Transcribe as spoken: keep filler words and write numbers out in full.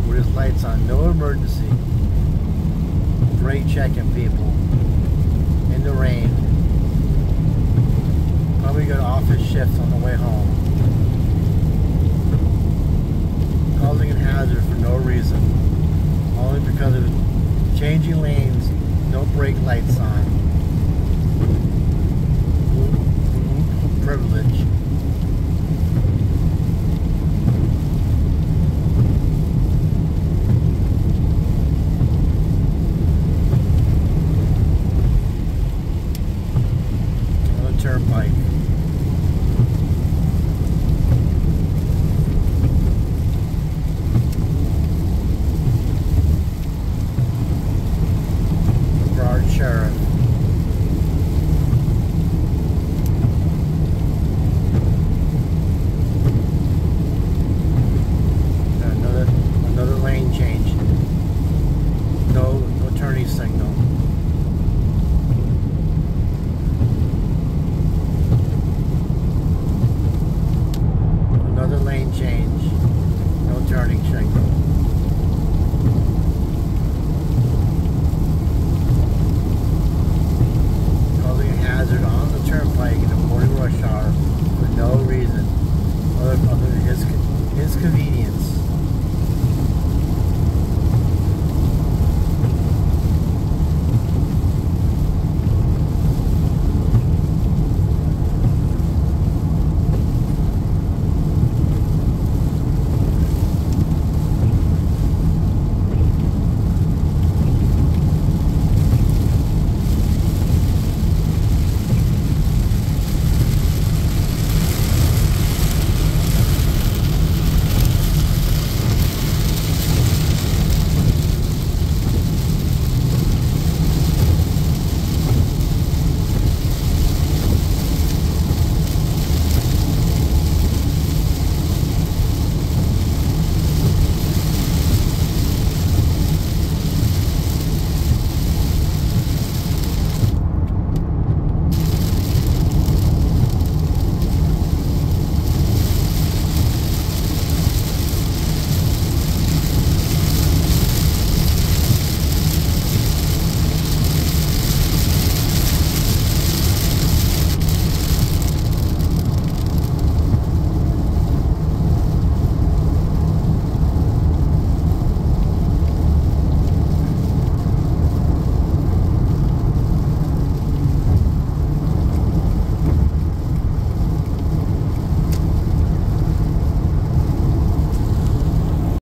truck with his lights on, no emergency, brake checking people in the rain. Probably got off his shift on the way home, causing a hazard for no reason, only because of changing lanes, no brake lights on. Privilege.